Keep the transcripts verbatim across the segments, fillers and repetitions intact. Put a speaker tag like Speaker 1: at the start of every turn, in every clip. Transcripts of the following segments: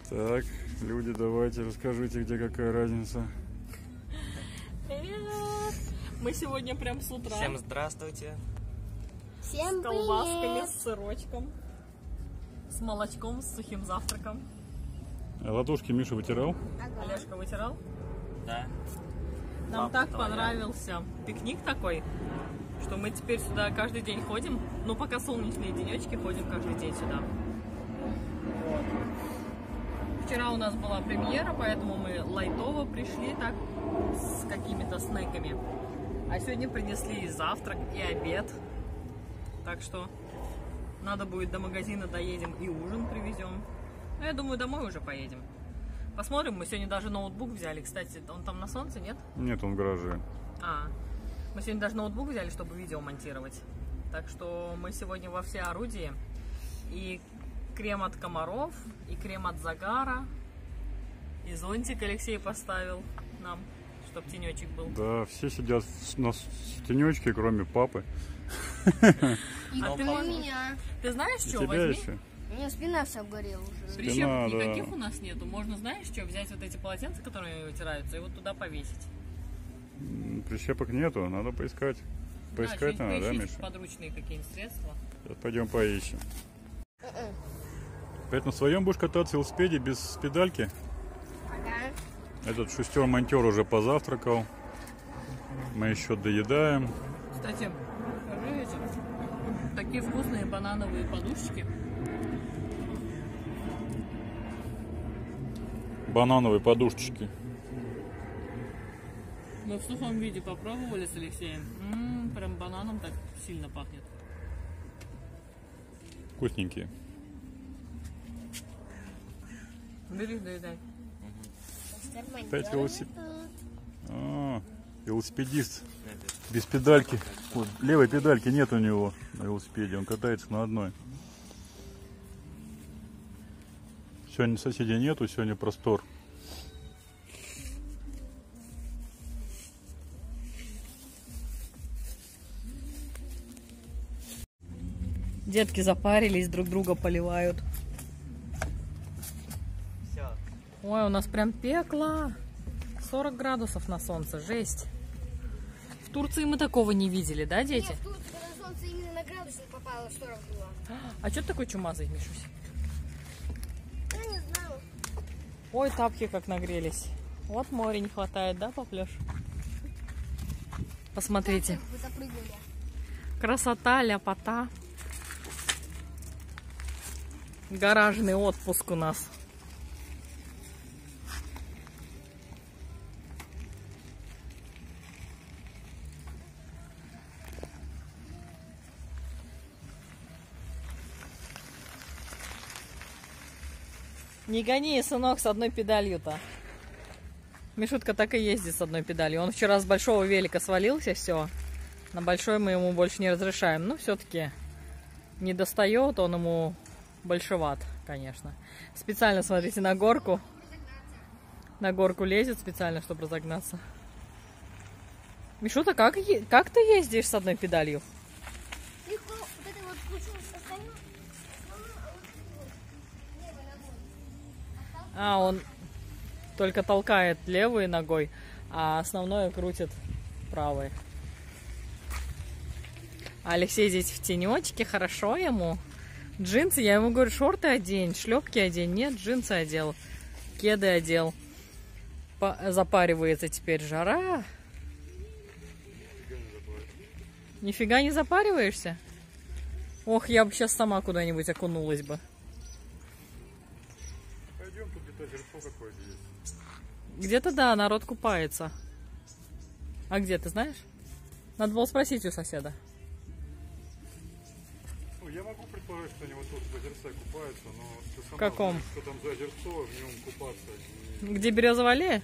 Speaker 1: Так, люди, давайте расскажите, где какая разница.
Speaker 2: Привет! Мы сегодня прям с утра.
Speaker 3: Всем здравствуйте.
Speaker 2: Всем с колбасками, с сырочком, с молочком, с сухим завтраком.
Speaker 1: А ладошки Миша вытирал?
Speaker 2: Ага. Олежка вытирал?
Speaker 3: Да.
Speaker 2: Нам
Speaker 3: Папа
Speaker 2: так
Speaker 3: твоя.
Speaker 2: понравился пикник такой, что мы теперь сюда каждый день ходим. Ну, пока солнечные денечки, ходим каждый день сюда. Вот. Вчера у нас была премьера, поэтому мы лайтово пришли так с какими-то снеками. А сегодня принесли и завтрак, и обед. Так что надо будет до магазина доедем и ужин привезем. Ну, я думаю, домой уже поедем. Посмотрим, мы сегодня даже ноутбук взяли. Кстати, он там на солнце, нет?
Speaker 1: Нет, он в гараже.
Speaker 2: А, мы сегодня даже ноутбук взяли, чтобы видео монтировать. Так что мы сегодня во все орудия. И крем от комаров, и крем от загара, и зонтик Алексей поставил нам, чтобы тенечек был.
Speaker 1: Да, все сидят на тенечке, кроме папы.
Speaker 2: А ты,
Speaker 4: меня.
Speaker 2: ты знаешь,
Speaker 1: И
Speaker 2: что,
Speaker 1: тебя
Speaker 2: возьми?
Speaker 1: еще.
Speaker 4: У меня спина вся обгорела уже.
Speaker 1: Спина,
Speaker 2: Прищепок
Speaker 1: да.
Speaker 2: никаких у нас нету. Можно, знаешь, что, взять вот эти полотенца, которые вытираются, и вот туда повесить.
Speaker 1: М, Прищепок нету, надо поискать. Поискать
Speaker 2: да,
Speaker 1: надо, да,
Speaker 2: поищите
Speaker 1: Миша?
Speaker 2: подручные какие-нибудь средства.
Speaker 1: Сейчас пойдем поищем. Опять на своем будешь кататься в велосипеде без педальки?
Speaker 4: Ага.
Speaker 1: Этот шустер-монтер уже позавтракал. Мы еще доедаем.
Speaker 2: Кстати, покажи эти. Такие вкусные банановые подушечки.
Speaker 1: Банановые подушечки.
Speaker 2: Мы в сухом виде попробовали с Алексеем. М-м, прям бананом так сильно пахнет.
Speaker 1: Вкусненькие.
Speaker 2: Бери, доедай.
Speaker 1: Опять велосипед. А, велосипедист. Без педальки. Вот, левой педальки нет у него на велосипеде. Он катается на одной. Сегодня соседей нету, сегодня простор.
Speaker 2: Детки запарились, друг друга поливают.
Speaker 3: Все.
Speaker 2: Ой, у нас прям пекло. сорок градусов на солнце, жесть. В Турции мы такого не видели, да, дети?
Speaker 4: Нет, тут, когда солнце именно на градусник попало, сорок было.
Speaker 2: А что ты такой чумазый, Мишусь?
Speaker 4: Я не знаю.
Speaker 2: Ой, тапки как нагрелись. Вот море не хватает, да, поплешь? Посмотрите.
Speaker 4: Вы запрыгнули.
Speaker 2: Красота, ляпота. Гаражный отпуск у нас. Не гони, сынок, с одной педалью-то. Мишутка так и ездит с одной педалью. Он вчера с большого велика свалился, все. На большой мы ему больше не разрешаем. Но все-таки не достает, он ему большеват, конечно. Специально, смотрите, на горку. На горку лезет специально, чтобы разогнаться. Мишута, как, е- как ты ездишь с одной педалью?
Speaker 4: Легко вот это вот включилось остальное. Левой ногой.
Speaker 2: А, он только толкает левой ногой, а основное крутит правой. А Алексей здесь в тенечке, хорошо ему. Джинсы, я ему говорю, шорты одень, шлепки одень. Нет, джинсы одел, кеды одел. По- запаривается теперь, жара. Нифига не запариваешься? Ох, я бы сейчас сама куда-нибудь окунулась бы.
Speaker 1: Пойдем, тут где-то озерцо какое-то есть.
Speaker 2: Где-то, да, народ купается. А где, ты знаешь? Надо было спросить у соседа.
Speaker 1: Ну, я могу предположить, что они вот тут в озерце купаются, но ты сама
Speaker 2: В каком?
Speaker 1: знаешь, что там за озерцо, в нем купаться. не-
Speaker 2: Где березовая аллея?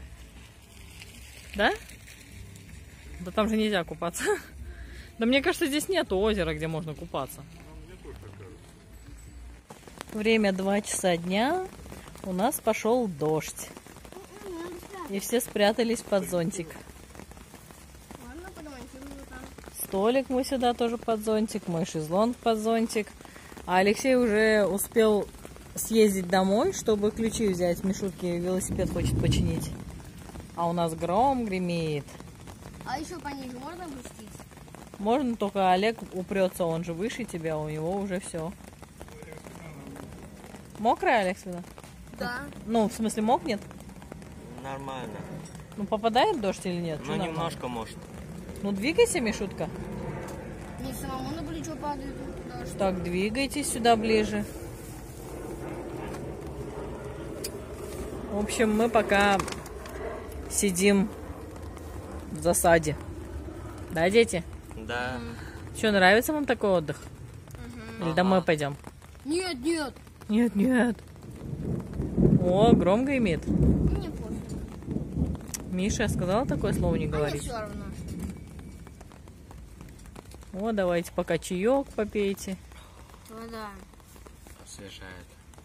Speaker 2: Да? Да там же нельзя купаться. Да мне кажется, здесь нету озера, где можно купаться.
Speaker 1: Ну, мне тоже так кажется.
Speaker 2: Время два часа дня. У нас пошел дождь. И все спрятались под зонтик.
Speaker 4: Ладно, подмонтирую там.
Speaker 2: Столик мы сюда тоже под зонтик, мой шезлонг под зонтик. А Алексей уже успел съездить домой, чтобы ключи взять. Мишутке велосипед хочет починить. А у нас гром гремит.
Speaker 4: А еще пониже можно опустить?
Speaker 2: Можно, только Олег упрется, он же выше тебя, у него уже все. Мокрая, Олег, сюда?
Speaker 4: Да.
Speaker 2: Ну, в смысле, мокнет?
Speaker 3: Нормально.
Speaker 2: Ну, попадает дождь или нет?
Speaker 3: Ну,
Speaker 2: Что нормально?
Speaker 3: немножко может.
Speaker 2: Ну, двигайся, Мишутка.
Speaker 4: Не самому на плечо падает дождь.
Speaker 2: Так, двигайтесь сюда ближе. В общем, мы пока сидим в засаде. Да, дети?
Speaker 3: Да.
Speaker 2: Что, нравится вам такой отдых? Или домой пойдем?
Speaker 4: Нет, нет.
Speaker 2: Нет, нет. О, гром гремит.
Speaker 4: Мне пофиг.
Speaker 2: Миша, я сказала такое слово не
Speaker 4: А мне
Speaker 2: говорить.
Speaker 4: все равно.
Speaker 2: О, давайте пока чаек попейте.
Speaker 4: Ну да.
Speaker 3: Освежает.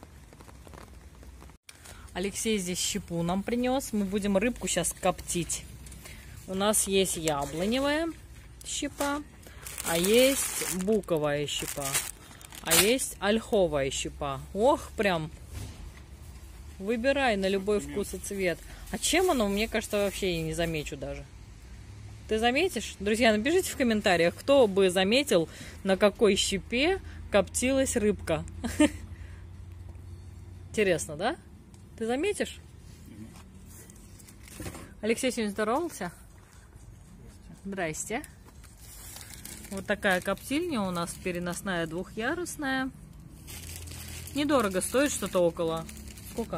Speaker 2: Алексей здесь щепу нам принес. Мы будем рыбку сейчас коптить. У нас есть яблоневая щепа, а есть буковая щепа, а есть ольховая щепа. Ох, прям выбирай на любой вкус и цвет. А чем оно, мне кажется, вообще я не замечу даже. Ты заметишь? Друзья, напишите в комментариях, кто бы заметил, на какой щепе коптилась рыбка. Интересно, да? Ты заметишь? Алексей сегодня здоровался? Здрасте. Вот такая коптильня у нас переносная, двухъярусная. Недорого стоит, что-то около... Сколько?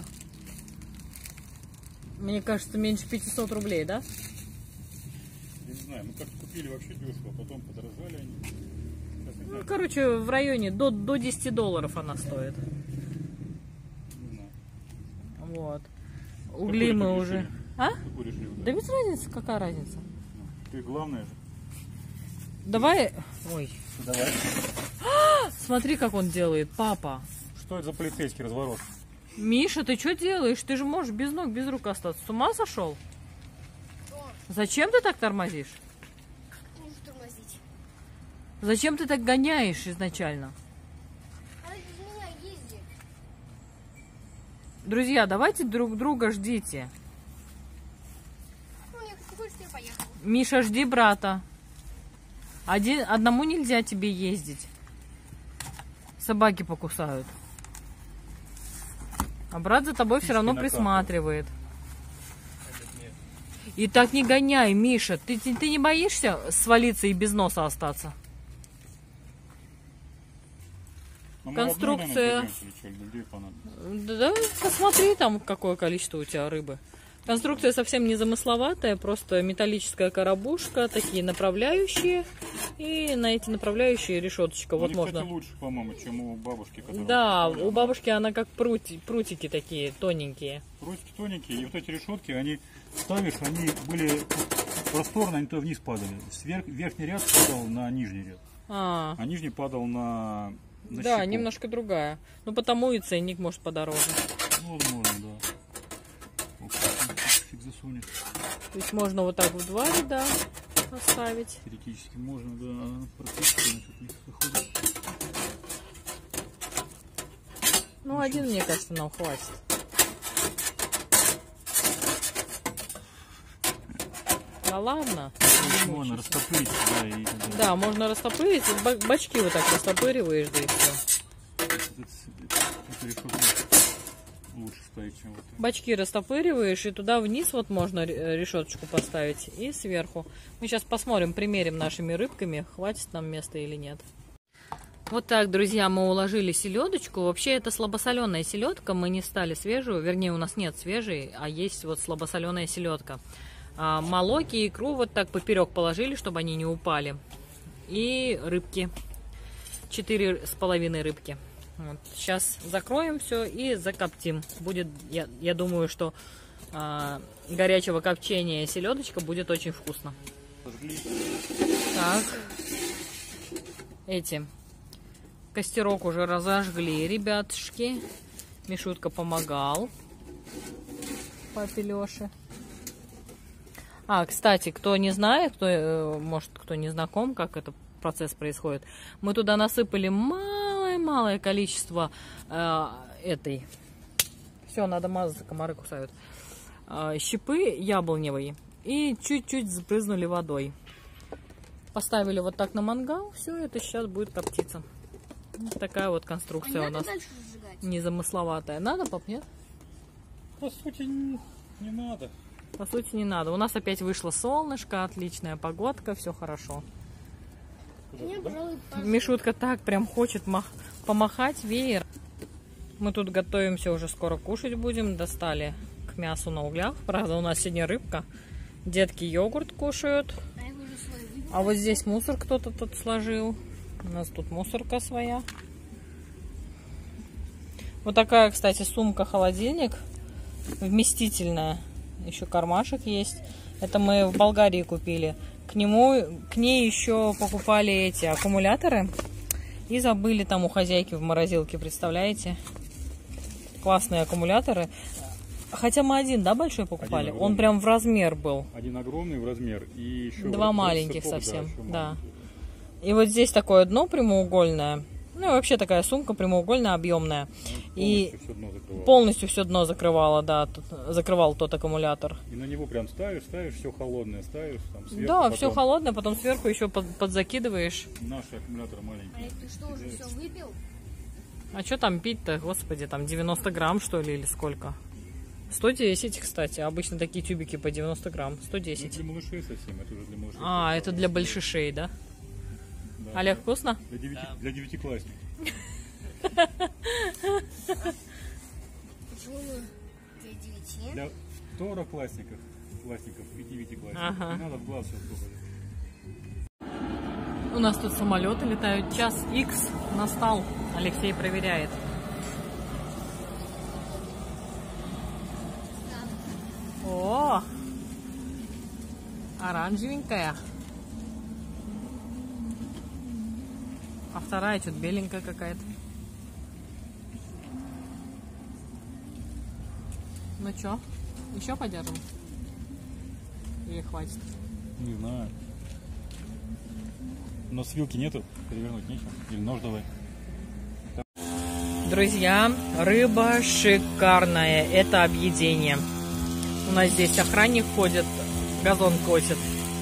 Speaker 2: Мне кажется, меньше пятисот рублей, да?
Speaker 1: Я не знаю, мы как-то купили вообще дешево, потом подорожали они. Сейчас не
Speaker 2: Ну,
Speaker 1: знаю,
Speaker 2: короче, в районе до, до десяти долларов она стоит.
Speaker 1: не знаю.
Speaker 2: Вот. Угли
Speaker 1: Какой
Speaker 2: мы
Speaker 1: ты
Speaker 2: уже...
Speaker 1: решили?
Speaker 2: А?
Speaker 1: Какой решили?
Speaker 2: Да без разницы, какая разница?
Speaker 1: Ты главное же.
Speaker 2: Давай... Ой.
Speaker 1: Давай.
Speaker 2: Смотри, как он делает, папа.
Speaker 1: Что это за полицейский разворот?
Speaker 2: Миша, ты что делаешь? Ты же можешь без ног, без рук остаться. С ума сошел?
Speaker 4: Что?
Speaker 2: Зачем ты так тормозишь?
Speaker 4: Нужно тормозить.
Speaker 2: Зачем ты так гоняешь изначально?
Speaker 4: А без меня ездит.
Speaker 2: Друзья, давайте друг друга ждите.
Speaker 4: Ну, я как хочешь, я поехал.
Speaker 2: Миша, жди брата. Один, одному нельзя тебе ездить. Собаки покусают. А брат за тобой все равно
Speaker 1: накапливает.
Speaker 2: присматривает. И так не гоняй, Миша. Ты, ты, ты не боишься свалиться и без носа остаться?
Speaker 1: Ну, мы
Speaker 2: Конструкция.
Speaker 1: одной, наверное, пойдёмте, или что, или две понадобится?
Speaker 2: Да, да, посмотри там, какое количество у тебя рыбы. Конструкция совсем не замысловатая, просто металлическая коробушка, такие направляющие. И на эти направляющие решеточка. Вот
Speaker 1: Они,
Speaker 2: можно.
Speaker 1: кстати, лучше, по-моему, чем у бабушки. которая
Speaker 2: Да,
Speaker 1: управляла.
Speaker 2: у бабушки она как прути, прутики такие тоненькие.
Speaker 1: Прутики тоненькие, и вот эти решетки, они ставишь, они были просторные, они то вниз падали. Сверх, верхний ряд падал на нижний ряд,
Speaker 2: А,
Speaker 1: а нижний падал на, на
Speaker 2: да,
Speaker 1: щеку.
Speaker 2: немножко другая. Ну потому и ценник может подороже.
Speaker 1: Ну, возможно, да. Ох, фиг засунешь.
Speaker 2: То есть можно вот так в два ряда поставить.
Speaker 1: Теоретически можно, да, практически значит, не выходит.
Speaker 2: Ну один, мне кажется, нам хватит. Да ладно.
Speaker 1: Можно растопырить, да, и
Speaker 2: Да, можно растопырить. Б- Бачки вот так растопыриваешь, да и все.
Speaker 1: эту решетку лучше ставить, чем вот это.
Speaker 2: Бачки растопыриваешь, и туда вниз вот можно ре- решеточку поставить, и сверху. Мы сейчас посмотрим, примерим нашими рыбками, хватит нам места или нет. Вот так, друзья, мы уложили селедочку. Вообще это слабосоленая селедка, мы не стали свежую, вернее у нас нет свежей, а есть вот слабосоленая селедка. А, молоки и икру вот так поперек положили, чтобы они не упали. И рыбки. Четыре с половиной рыбки. Вот. Сейчас закроем все и закоптим. Будет, я, я думаю, что а, горячего копчения селедочка будет очень вкусно. Так. Эти. Костерок уже разожгли, ребятушки. Мишутка помогал папе Лёше. А, кстати, кто не знает, кто, может, кто не знаком, как этот процесс происходит, мы туда насыпали малое-малое количество э, этой. Все, надо мазаться, комары кусают. А, щипы яблоневые. И чуть-чуть сбрызнули водой. Поставили вот так на мангал. Все, это сейчас будет коптиться. Вот такая вот конструкция
Speaker 4: А
Speaker 2: у нас. Незамысловатая. Надо, пап, нет?
Speaker 1: По сути, не, не надо.
Speaker 2: По сути, не надо. У нас опять вышло солнышко, отличная погодка, все хорошо.
Speaker 4: Мне, пожалуй,
Speaker 2: Мишутка так прям хочет мах... помахать веер. Мы тут готовимся, уже скоро кушать будем. Достали к мясу на углях. Правда, у нас сегодня рыбка. Детки йогурт кушают. А вот здесь мусор кто-то тут сложил. У нас тут мусорка своя. Вот такая, кстати, сумка-холодильник. Вместительная. Еще кармашек есть. Это мы в Болгарии купили. К нему, к ней еще покупали эти аккумуляторы. И забыли там у хозяйки в морозилке, представляете? Классные аккумуляторы. Хотя мы один, да, большой покупали? Он прям в размер был.
Speaker 1: Один огромный в размер и еще
Speaker 2: Два маленьких
Speaker 1: сапог,
Speaker 2: совсем,
Speaker 1: да,
Speaker 2: да. И вот здесь такое дно прямоугольное. Ну и вообще такая сумка прямоугольная, объемная.
Speaker 1: Ну,
Speaker 2: и
Speaker 1: все дно закрывало.
Speaker 2: полностью все дно закрывало, да, тут, закрывал тот аккумулятор.
Speaker 1: И на него прям ставишь, ставишь, все холодное ставишь. Там сверху,
Speaker 2: Да,
Speaker 1: потом...
Speaker 2: все холодное, потом сверху еще под, подзакидываешь.
Speaker 1: Наши аккумуляторы маленькие.
Speaker 4: А ты что, уже все выпил?
Speaker 2: А что там пить-то, господи, там девяносто грамм, что ли, или сколько? сто десять, кстати, обычно такие тюбики по девяносто грамм, сто десять.
Speaker 1: Это для малышей совсем, это уже для малышей.
Speaker 2: А, это для большишей, да?
Speaker 1: Да,
Speaker 2: Олег,
Speaker 1: да.
Speaker 2: вкусно?
Speaker 1: Для, девяти...
Speaker 3: Да.
Speaker 1: для девятиклассников.
Speaker 4: Почему для девяти?
Speaker 1: Для второклассников классников и девятиклассников.
Speaker 2: Ага.
Speaker 1: Не надо в глаз сейчас попадать.
Speaker 2: У нас тут самолеты летают. Час икс настал. Алексей проверяет. О, оранжевенькая. А вторая что-то беленькая какая-то. Ну что, еще подержим? Или хватит?
Speaker 1: Не знаю. Но с вилки нету, перевернуть нечего. Или нож давай.
Speaker 2: Друзья, рыба шикарная. Это объедение. У нас здесь охранник ходит, газон косит.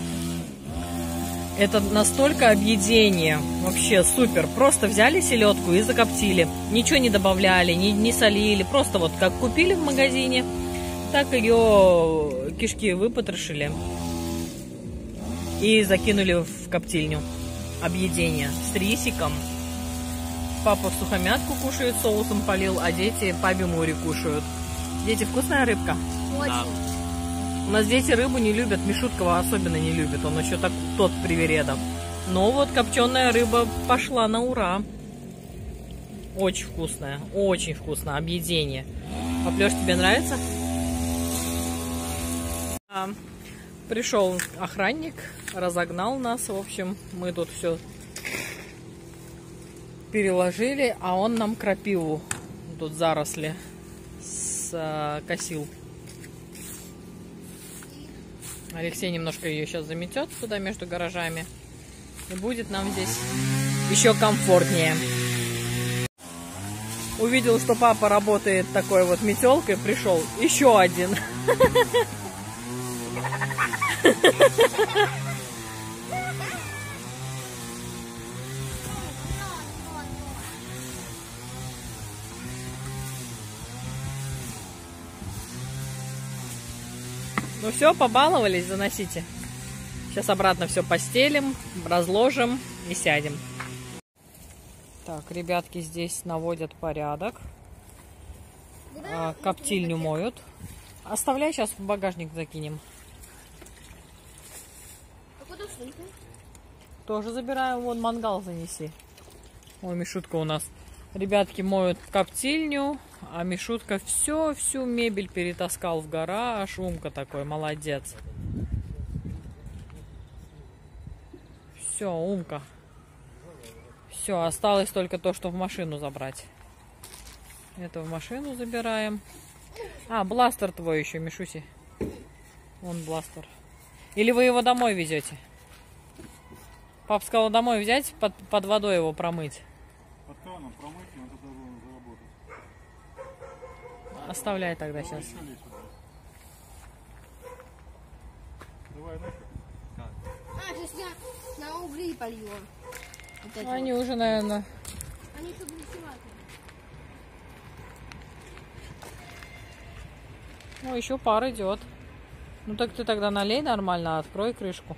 Speaker 2: Это настолько объедение. Вообще супер. Просто взяли селедку и закоптили. Ничего не добавляли, не, не солили. Просто вот как купили в магазине, так ее кишки выпотрошили и закинули в коптильню. Объедение с рисиком. Папа сухомятку кушает, соусом полил, а дети паби-мури кушают. Дети, вкусная рыбка?
Speaker 4: Очень.
Speaker 2: У нас дети рыбу не любят, Мишуткова особенно не любит, он еще так, тот привередом. Но вот копченая рыба пошла на ура. Очень вкусная, очень вкусно, объедение. Паплёш, тебе нравится? А, пришел охранник, разогнал нас, в общем, мы тут все переложили, а он нам крапиву, тут заросли, скосил. Алексей немножко ее сейчас заметет туда между гаражами. И будет нам здесь еще комфортнее. Увидел, что папа работает такой вот метелкой, пришел еще один. Ну все, побаловались, заносите. Сейчас обратно все постелим, разложим и сядем. Так, ребятки здесь наводят порядок. А, коптильню моют. Оставляй, сейчас в багажник закинем.
Speaker 4: А куда сумка?
Speaker 2: Тоже забираем, вон мангал занеси. Ой, Мишутка у нас. Ребятки моют коптильню, а Мишутка все, всю мебель перетаскал в гараж. Умка такой, молодец. Все, умка. Все, осталось только то, что в машину забрать. Это в машину забираем. А, бластер твой еще, Мишуси. Вон бластер. Или вы его домой везете? Пап сказал домой взять, под, под водой его промыть.
Speaker 1: Под краном промыть, и он тогда должен заработать.
Speaker 2: Оставляй тогда сейчас.
Speaker 1: Давай нафиг.
Speaker 4: А, сейчас я на угли полью. Вот эти
Speaker 2: Они
Speaker 4: вот.
Speaker 2: уже, наверное...
Speaker 4: Они еще горячеватые.
Speaker 2: Ну, еще пар идет. Ну, так ты тогда налей нормально, открой крышку.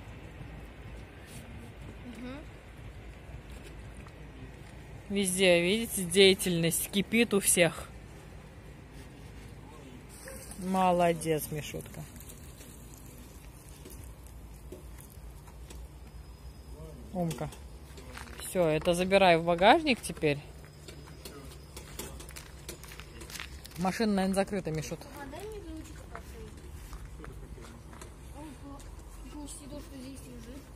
Speaker 2: Везде, видите, деятельность кипит у всех. Молодец, Мишутка. Умка. Все, это забирай в багажник теперь. Машина, наверное, закрыта, Мишут.
Speaker 4: А дай мне ключик открыть. Он по- почти то, что здесь лежит.